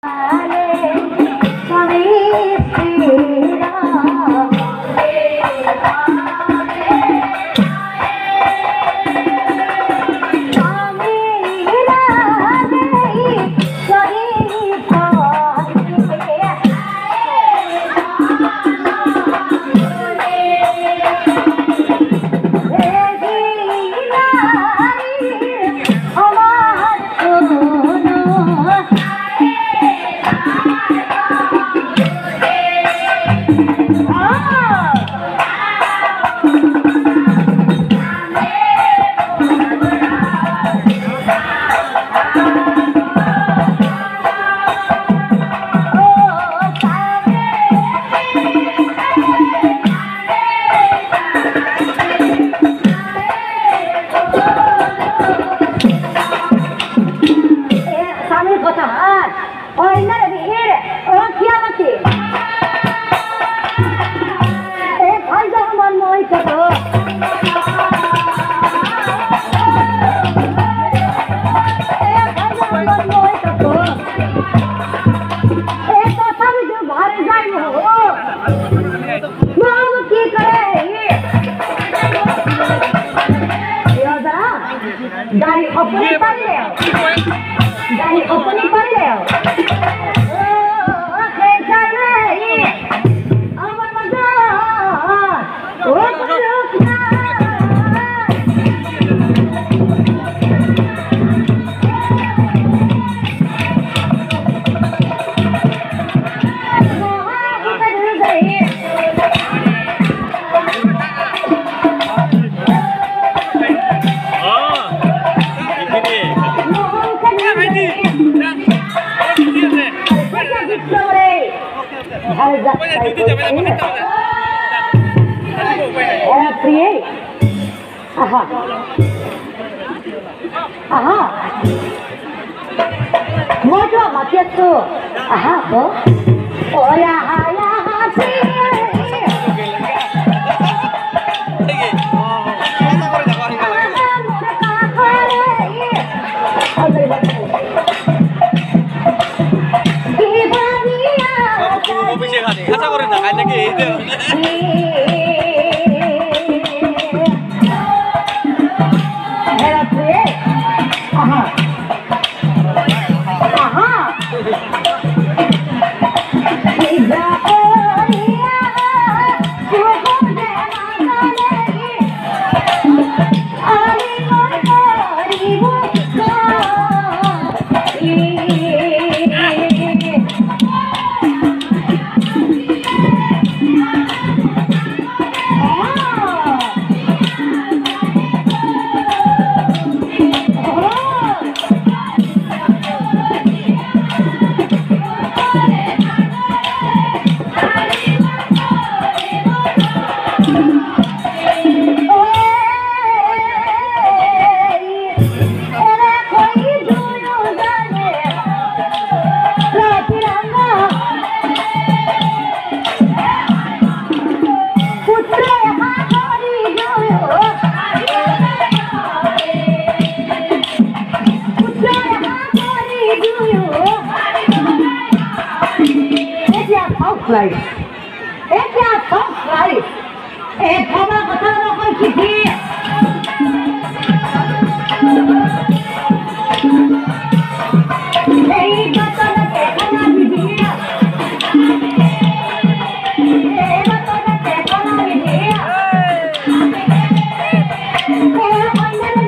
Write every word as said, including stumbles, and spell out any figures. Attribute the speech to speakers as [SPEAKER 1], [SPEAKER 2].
[SPEAKER 1] गाड़ी अपनी पड़ ले गाड़ी अपनी पड़ ले ओ कैसा नहीं अमर मजा ओ रुकना Aha. Aha. Mojo matiatu. Aha, bo. Oh ya, ya, si.
[SPEAKER 2] Kaca goreng nak kain lagi itu.
[SPEAKER 1] Aha. Aha. Ida oria, suhu jangan lagi. Ari mori buka. Right. It's a soft life. It's how about the local city? Hey, but on the technology here. Hey, but on the technology here. Hey, on the